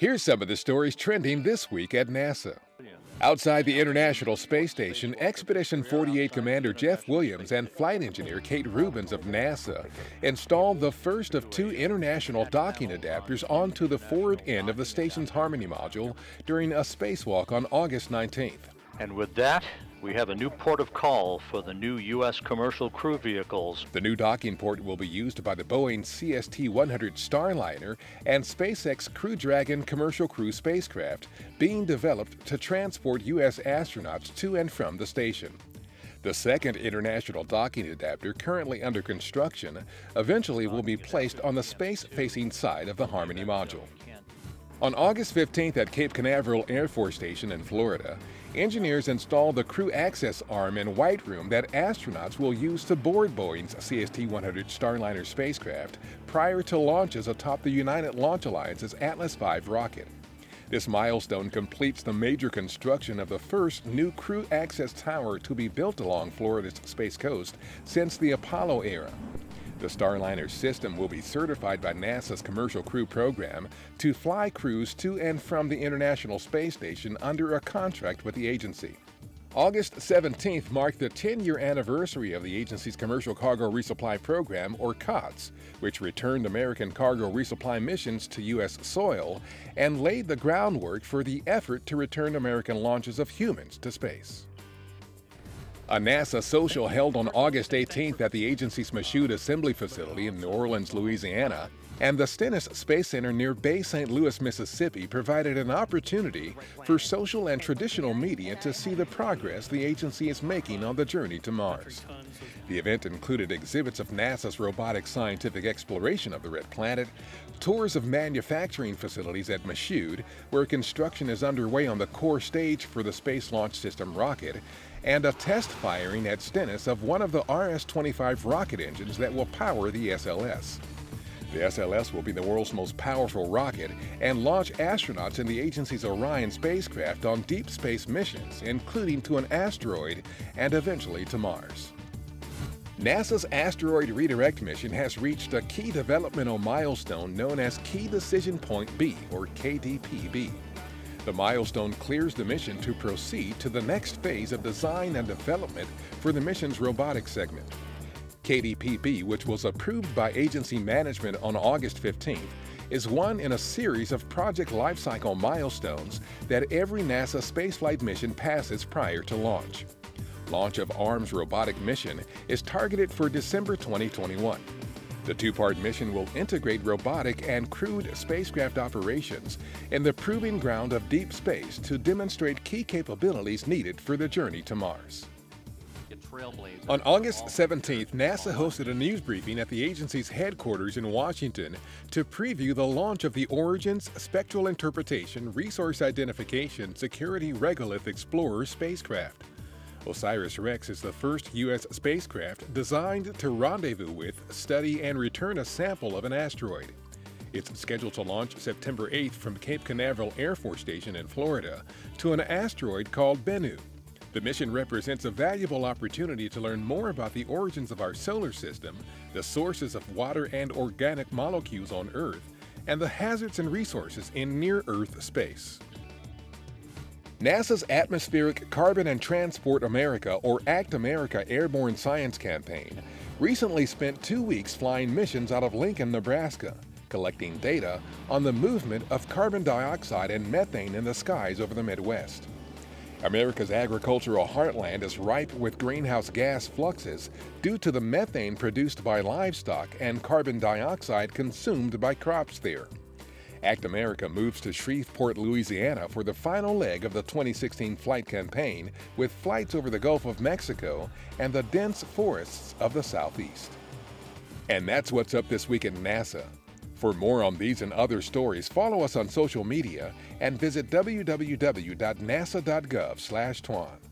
Here's some of the stories trending this week at NASA. Outside the International Space Station, Expedition 48 Commander Jeff Williams and flight engineer Kate Rubins of NASA installed the first of two international docking adapters onto the forward end of the station's Harmony module during a spacewalk on August 19th. And with that, we have a new port of call for the new U.S. commercial crew vehicles. The new docking port will be used by the Boeing CST-100 Starliner and SpaceX Crew Dragon commercial crew spacecraft being developed to transport U.S. astronauts to and from the station. The second international docking adapter, currently under construction, eventually will be placed on the space-facing side of the Harmony module. On August 15th at Cape Canaveral Air Force Station in Florida, engineers installed the crew access arm and white room that astronauts will use to board Boeing's CST-100 Starliner spacecraft prior to launches atop the United Launch Alliance's Atlas V rocket. This milestone completes the major construction of the first new crew access tower to be built along Florida's Space Coast since the Apollo era. The Starliner system will be certified by NASA's Commercial Crew Program to fly crews to and from the International Space Station under a contract with the agency. August 17th marked the 10-year anniversary of the agency's Commercial Cargo Resupply Program, or COTS, which returned American cargo resupply missions to U.S. soil and laid the groundwork for the effort to return American launches of humans to space. A NASA social held on August 18th at the agency's Michoud Assembly Facility in New Orleans, Louisiana, and the Stennis Space Center near Bay St. Louis, Mississippi provided an opportunity for social and traditional media to see the progress the agency is making on the journey to Mars. The event included exhibits of NASA's robotic scientific exploration of the Red Planet, tours of manufacturing facilities at Michoud, where construction is underway on the core stage for the Space Launch System rocket, and a test firing at Stennis of one of the RS-25 rocket engines that will power the SLS. The SLS will be the world's most powerful rocket and launch astronauts in the agency's Orion spacecraft on deep space missions, including to an asteroid and eventually to Mars. NASA's Asteroid Redirect Mission has reached a key developmental milestone known as Key Decision Point B, or KDPB. The milestone clears the mission to proceed to the next phase of design and development for the mission's robotics segment. KDPB, which was approved by agency management on August 15th, is one in a series of project lifecycle milestones that every NASA spaceflight mission passes prior to launch. Launch of ARM's robotic mission is targeted for December 2021. The two-part mission will integrate robotic and crewed spacecraft operations in the proving ground of deep space to demonstrate key capabilities needed for the journey to Mars. On August 17th, NASA hosted a news briefing at the agency's headquarters in Washington to preview the launch of the Origins Spectral Interpretation Resource Identification Security Regolith Explorer spacecraft. OSIRIS-REx is the first U.S. spacecraft designed to rendezvous with, study, and return a sample of an asteroid. It's scheduled to launch September 8th from Cape Canaveral Air Force Station in Florida to an asteroid called Bennu. The mission represents a valuable opportunity to learn more about the origins of our solar system, the sources of water and organic molecules on Earth, and the hazards and resources in near-Earth space. NASA's Atmospheric Carbon and Transport America, or ACT America Airborne Science Campaign, recently spent 2 weeks flying missions out of Lincoln, Nebraska, collecting data on the movement of carbon dioxide and methane in the skies over the Midwest. America's agricultural heartland is ripe with greenhouse gas fluxes due to the methane produced by livestock and carbon dioxide consumed by crops there. ACT America moves to Shreveport, Louisiana for the final leg of the 2016 flight campaign, with flights over the Gulf of Mexico and the dense forests of the Southeast. And that's what's up this week in NASA. For more on these and other stories, follow us on social media and visit www.nasa.gov/twan.